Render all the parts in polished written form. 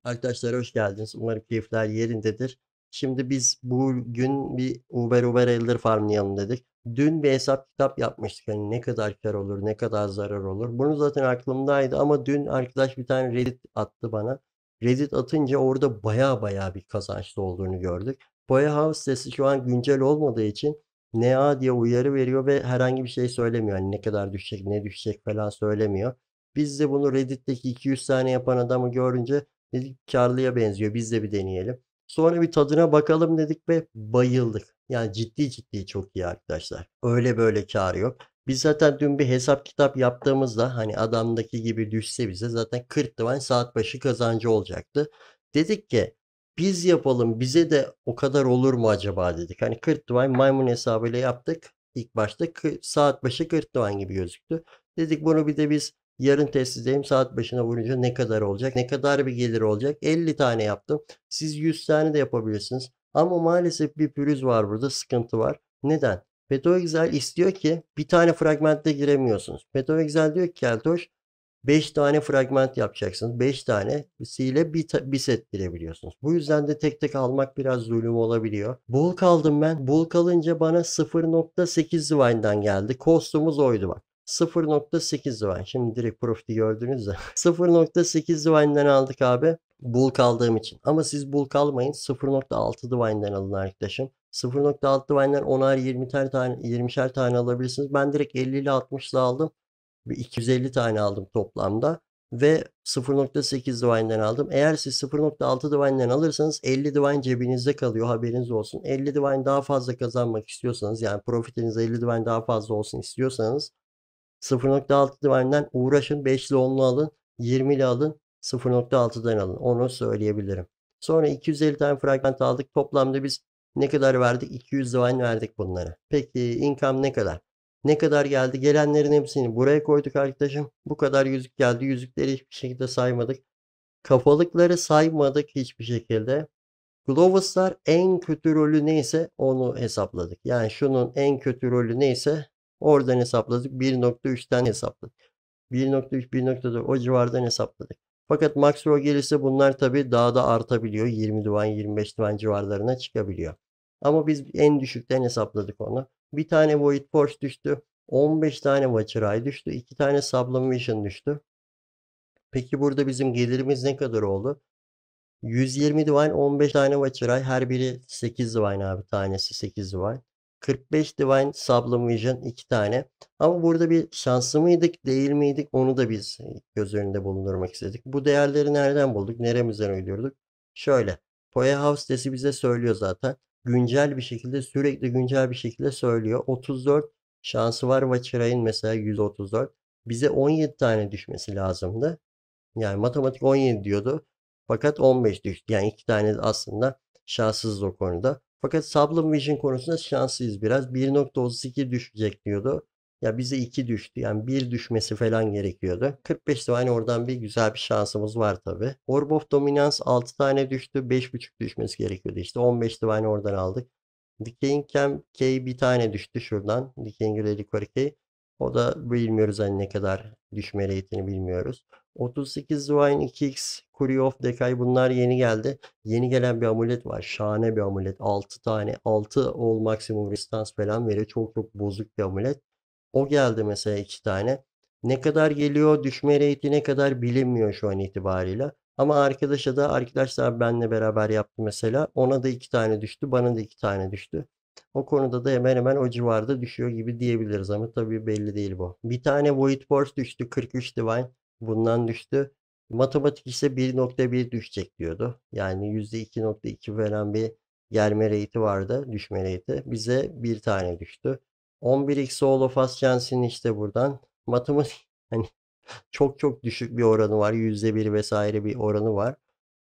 Arkadaşlar hoş geldiniz. Umarım keyifler yerindedir. Şimdi biz bugün bir Uber Elder farmlayalım dedik. Dün bir hesap kitap yapmıştık. Hani ne kadar kar olur, ne kadar zarar olur. Bunu zaten aklımdaydı ama dün arkadaş bir tane Reddit attı bana. Reddit atınca orada baya bir kazançlı olduğunu gördük. Boya House sitesi şu an güncel olmadığı için NA diye uyarı veriyor ve herhangi bir şey söylemiyor. Hani ne kadar düşecek, ne düşecek falan söylemiyor. Biz de bunu Reddit'teki 200 tane yapan adamı görünce dedik karlıya benziyor. Biz de bir deneyelim. Sonra bir tadına bakalım dedik ve bayıldık. Yani ciddi çok iyi arkadaşlar. Öyle böyle kar yok. Biz zaten dün bir hesap kitap yaptığımızda hani adamdaki gibi düşse bize zaten 40 divan saat başı kazancı olacaktı. Dedik ki biz yapalım bize de o kadar olur mu acaba dedik. Hani 40 divan maymun hesabıyla yaptık. İlk başta saat başı 40 divan gibi gözüktü. Dedik bunu bir de biz yarın test edeyim saat başına vurunca ne kadar olacak? Ne kadar bir gelir olacak? 50 tane yaptım. Siz 100 tane de yapabilirsiniz. Ama maalesef bir pürüz var burada. Sıkıntı var. Neden? PetroExel istiyor ki bir tane fragmentte giremiyorsunuz. PetroExel diyor ki Keltoş 5 tane fragment yapacaksınız. 5 tanesiyle bir set girebiliyorsunuz. Bu yüzden de tek tek almak biraz zulüm olabiliyor. Bulk aldım ben. Bulk alınca bana 0.8 Divine'dan geldi. Kostumuz oydu bak. 0.8 Divine. Şimdi direkt profiti gördünüz de. 0.8 Divine'den aldık abi. Bulk aldığım için. Ama siz bulk almayın. 0.6 Divine'den alın arkadaşım. 0.6 Divine'den 10'ar 20'şer tane alabilirsiniz. Ben direkt 50 ile 60'la aldım. Bir 250 tane aldım toplamda ve 0.8 Divine'den aldım. Eğer siz 0.6 Divine'den alırsanız 50 Divine cebinizde kalıyor, haberiniz olsun. 50 Divine daha fazla kazanmak istiyorsanız yani profitiniz 50 Divine daha fazla olsun istiyorsanız 0.6 Divine'den uğraşın, 5'li 10'lu alın, 20'li alın, 0.6'dan alın. Onu söyleyebilirim. Sonra 250 tane fragment aldık. Toplamda biz ne kadar verdik? 200 Divine verdik bunlara. Peki income ne kadar? Ne kadar geldi? Gelenlerin hepsini buraya koyduk arkadaşım. Bu kadar yüzük geldi. Yüzükleri hiçbir şekilde saymadık. Kafalıkları saymadık hiçbir şekilde. Glovous'lar en kötü rolü neyse onu hesapladık. Yani şunun en kötü rolü neyse oradan hesapladık. 1.3'ten hesapladık. 1.3, 1.4 o civardan hesapladık. Fakat max row gelirse bunlar tabii daha da artabiliyor. 20 divan, 25 divan civarlarına çıkabiliyor. Ama biz en düşükten hesapladık onu. Bir tane Void Force düştü. 15 tane Watcher Eye düştü. 2 tane Sublimation düştü. Peki burada bizim gelirimiz ne kadar oldu? 120 Divine 15 tane Watcheray. Her biri 8 Divine abi. Tanesi 8 Divine. 45 Divine Sublimation 2 tane. Ama burada bir şanslı mıydık değil miydik onu da biz göz önünde bulundurmak istedik. Bu değerleri nereden bulduk? Neremizden uydurduk? Şöyle. Poya House sitesi bize söylüyor zaten. Güncel bir şekilde sürekli güncel bir şekilde söylüyor. 34 şansı var Watcheray'ın mesela 134. Bize 17 tane düşmesi lazımdı. Yani matematik 17 diyordu. Fakat 15 düştü. Yani iki tane aslında şanssız o konuda. Fakat Sublime Vision konusunda şanslıyız biraz. 1.32 düşecek diyordu. Ya bize 2 düştü. Yani bir düşmesi falan gerekiyordu. 45 tane oradan bir güzel bir şansımız var tabi. Orb of Dominance 6 tane düştü. 5.5 düşmesi gerekiyordu. İşte 15 tane oradan aldık. Decaying K bir tane düştü şuradan. Decaying Reliquary K. O da bilmiyoruz hani ne kadar düşme rate'ini bilmiyoruz. 38 Divine 2x Curie of Decay bunlar yeni geldi. Yeni gelen bir amulet var. Şahane bir amulet. 6 tane 6 all maksimum resistance falan veriyor. Çok bozuk bir amulet. O geldi mesela 2 tane. Ne kadar geliyor düşme rate'i ne kadar bilinmiyor şu an itibariyle. Ama arkadaşa da arkadaşlar benle beraber yaptı mesela. Ona da 2 tane düştü. Bana da 2 tane düştü. O konuda da hemen o civarda düşüyor gibi diyebiliriz ama tabii belli değil bu. Bir tane Void Force düştü 43 Divine. Bundan düştü. Matematik ise 1.1 düşecek diyordu. Yani %2.2 veren bir gelme rate'i vardı. Düşme rate'i. Bize bir tane düştü. 11x All of Us Chance'in işte buradan. Matematik hani çok düşük bir oranı var. %1 vesaire bir oranı var.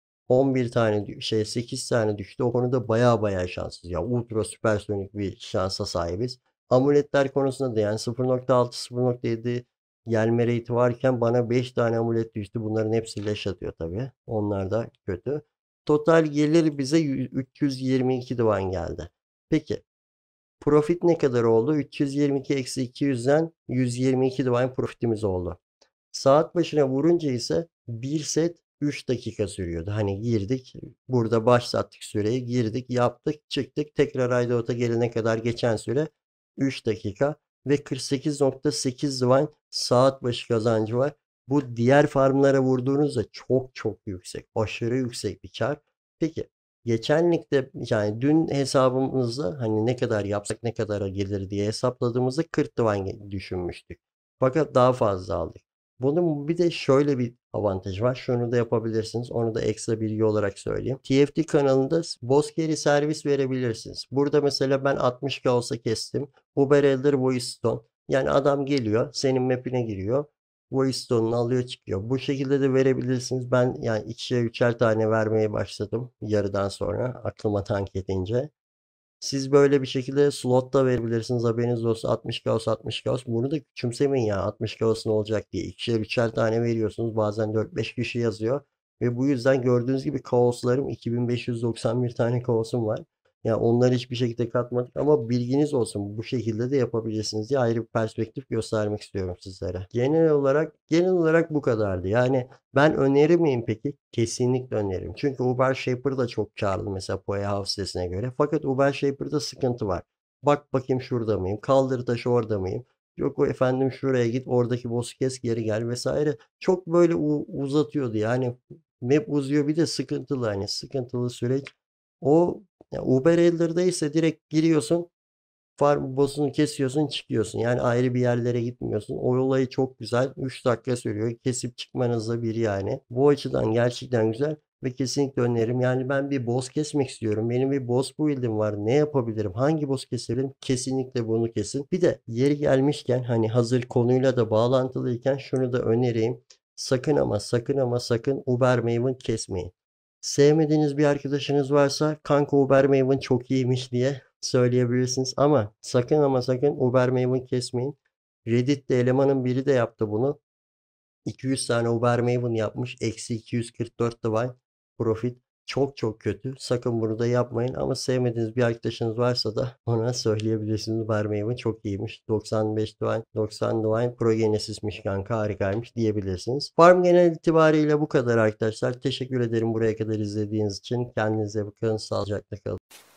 11 tane 8 tane düştü. O konuda baya şanssız ya. Ultra süpersonik bir şansa sahibiz. Amuletler konusunda da yani 0.6 0.7 gelme rate varken bana 5 tane amulet düştü. Bunların hepsi leş atıyor tabii. Onlar da kötü. Total gelir bize 322 divan geldi. Peki profit ne kadar oldu? 322 eksi 200'den 122 divan profitimiz oldu. Saat başına vurunca ise bir set 3 dakika sürüyordu. Hani girdik, burada başlattık süreyi, girdik, yaptık, çıktık. Tekrar Ayvalık'a gelene kadar geçen süre 3 dakika ve 48,8 Divine saat başı kazancı var. Bu diğer farmlara vurduğunuzda çok çok yüksek. Aşırı yüksek bir kar. Peki geçen ligde yani dün hesabımızda hani ne kadar yapsak ne kadara gelir diye hesapladığımızda 40 Divine düşünmüştük. Fakat daha fazla aldık. Bunun bir de şöyle bir avantajı var. Şunu da yapabilirsiniz. Onu da ekstra bilgi olarak söyleyeyim. TFT kanalında boss carry servis verebilirsiniz. Burada mesela ben 60k olsa kestim. Uber Elder Voice Stone. Yani adam geliyor, senin map'ine giriyor. Voice Stone'unu alıyor çıkıyor. Bu şekilde de verebilirsiniz. Ben yani ikişer üçer tane vermeye başladım yarıdan sonra aklıma tank edince. Siz böyle bir şekilde slot da verebilirsiniz. Haberiniz olsun. 60 kaos 60 kaos. Bunu da küçümsemeyin ya. 60 kaos ne olacak diye. İkişer üçer tane veriyorsunuz. Bazen 4-5 kişi yazıyor. Ve bu yüzden gördüğünüz gibi kaoslarım 2591 tane kaosum var. Yani onları hiçbir şekilde katmadık ama bilginiz olsun. Bu şekilde de yapabilirsiniz diye ayrı bir perspektif göstermek istiyorum sizlere. Genel olarak bu kadardı. Yani ben önerir miyim peki? Kesinlikle öneririm. Çünkü Uber Shaper da çok karlı mesela Poya House sitesine göre. Fakat Uber Shaper'da sıkıntı var. Bak bakayım şurada mıyım? Kaldır taşı orada mıyım? Yok o efendim şuraya git oradaki boss'u kes geri gel vesaire. Çok böyle uzatıyordu yani. Map uzuyor bir de sıkıntılı hani sıkıntılı süreç. O ya Uber Elder'da ise direkt giriyorsun. Farm boss'unu kesiyorsun çıkıyorsun. Yani ayrı bir yerlere gitmiyorsun. O olayı çok güzel. 3 dakika sürüyor. Kesip çıkmanızda bir yani. Bu açıdan gerçekten güzel ve kesinlikle öneririm. Yani ben bir boss kesmek istiyorum. Benim bir boss build'im var. Ne yapabilirim? Hangi boss kesebilirim? Kesinlikle bunu kesin. Bir de yeri gelmişken hani hazır konuyla da bağlantılıyken şunu da önereyim. Sakın ama sakın ama sakın Uber Maven kesmeyin. Sevmediğiniz bir arkadaşınız varsa kanka Uber Maven çok iyiymiş diye söyleyebilirsiniz. Ama sakın ama sakın Uber Maven kesmeyin. Reddit'te elemanın biri de yaptı bunu. 200 tane Uber Maven yapmış. Eksi 244 Divine Profit. Çok çok kötü. Sakın bunu da yapmayın. Ama sevmediğiniz bir arkadaşınız varsa da ona söyleyebilirsiniz. Uber Maven çok iyiymiş. 95 Divine, 90 Divine Pro Genesis'miş kanka harikaymış diyebilirsiniz. Farm genel itibariyle bu kadar arkadaşlar. Teşekkür ederim buraya kadar izlediğiniz için. Kendinize bakın. Sağlıcakla kalın.